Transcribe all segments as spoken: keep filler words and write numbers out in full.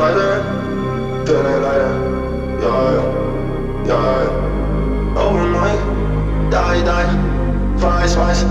Vibing, feeling like that. Yeah, yeah, yeah, yeah. Overnight, die, die, fries, fries.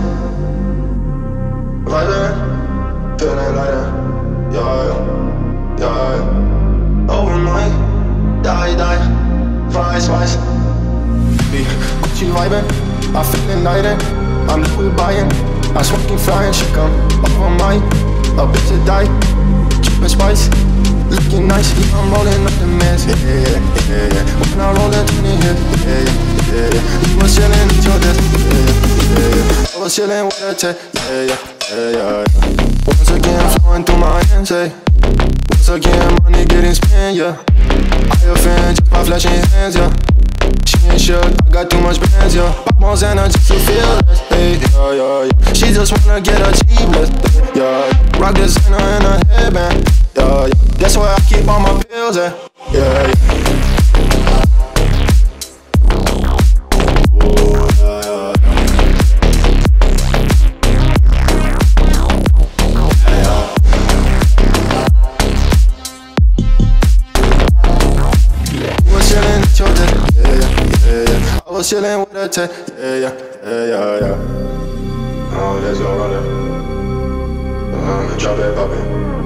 Vibing, feeling like that. Yeah, yeah, yeah, yeah. Overnight, die, die, fries, fries. Be Gucci vibing, I feeling nighting. I'm Louis buying, I'm smoking flying. She come over my, a bitch to die. Keeping spice, looking nice. Yeah, I'm rolling up the mess. Yeah, yeah, yeah, yeah. When I roll it in here, yeah, yeah, yeah, yeah. We was chilling with your desk. Yeah, yeah, yeah, yeah. I was chilling with her tech. Yeah, yeah, yeah, yeah, yeah. Once again, flowing through my hands. Hey, once again, money getting spent. Yeah, I offend just by flashing hands. Yeah. She ain't shook, I got too much bands, yeah. Pop on energy to feel it, hey, yeah, yeah, yeah. She just wanna get a cheapless, yeah, yeah. Rock designer in her headband, yeah, yeah. That's why I keep on my pills, eh, yeah, yeah. I was chillin' with a tech, yeah, yeah, yeah, yeah, yeah. Oh, let's go, Rollin. Uh, drop it, pop it.